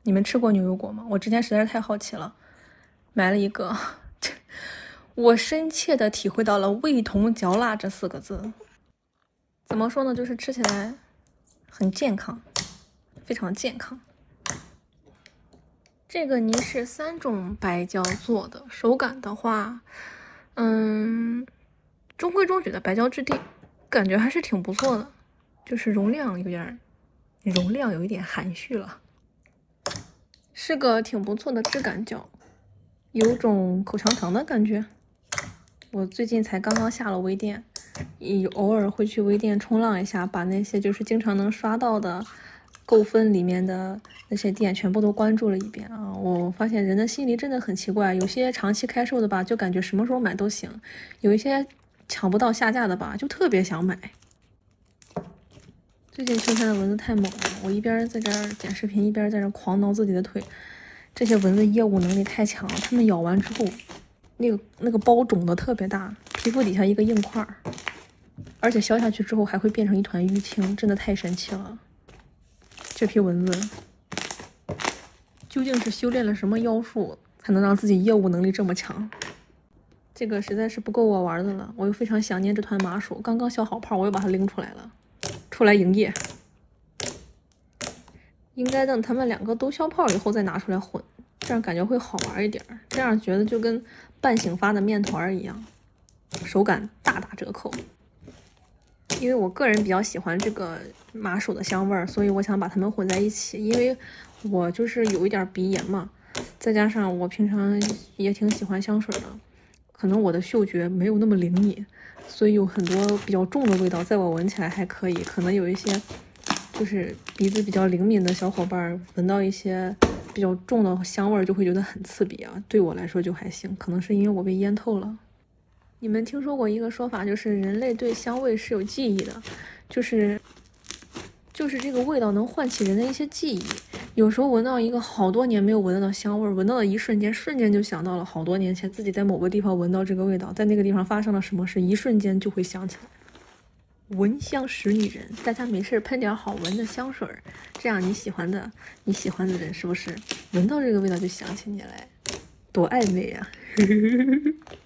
你们吃过牛油果吗？我之前实在是太好奇了，买了一个，我深切的体会到了“味同嚼蜡”这四个字。怎么说呢？就是吃起来很健康，非常健康。这个泥是3种白胶做的，手感的话，中规中矩的白胶质地，感觉还是挺不错的，就是容量有一点含蓄了，是个挺不错的质感胶，有种口香糖的感觉。我最近才刚刚下了微店，偶尔会去微店冲浪一下，把那些就是经常能刷到的购分里面的那些店全部都关注了一遍啊！我发现人的心理真的很奇怪，有些长期开售的吧，就感觉什么时候买都行；有一些抢不到下架的吧，就特别想买。最近秋天的蚊子太猛了，我一边在这儿剪视频，一边在这狂挠自己的腿。这些蚊子业务能力太强了，它们咬完之后，那个包肿的特别大，皮肤底下一个硬块，而且消下去之后还会变成一团淤青，真的太神奇了。这批蚊子究竟是修炼了什么妖术，才能让自己业务能力这么强？这个实在是不够我玩的了，我又非常想念这团麻薯，刚刚消好泡，我又把它拎出来了，出来营业。应该等他们2个都消泡以后再拿出来混，这样感觉会好玩一点，这样觉得就跟半醒发的面团一样，手感大打折扣。因为我个人比较喜欢这个麻薯的香味儿，所以我想把它们混在一起。因为我就是有一点鼻炎嘛，再加上我平常也挺喜欢香水的，可能我的嗅觉没有那么灵敏，所以有很多比较重的味道，在我闻起来还可以。可能有一些就是鼻子比较灵敏的小伙伴闻到一些比较重的香味就会觉得很刺鼻啊，对我来说就还行，可能是因为我被腌透了。你们听说过一个说法，就是人类对香味是有记忆的，就是这个味道能唤起人的一些记忆。有时候闻到一个好多年没有闻到的香味，闻到的一瞬间就想到了好多年前自己在某个地方闻到这个味道，在那个地方发生了什么事，一瞬间就会想起来。闻香识女人，大家没事喷点好闻的香水，这样你喜欢的人是不是闻到这个味道就想起你来，多暧昧啊！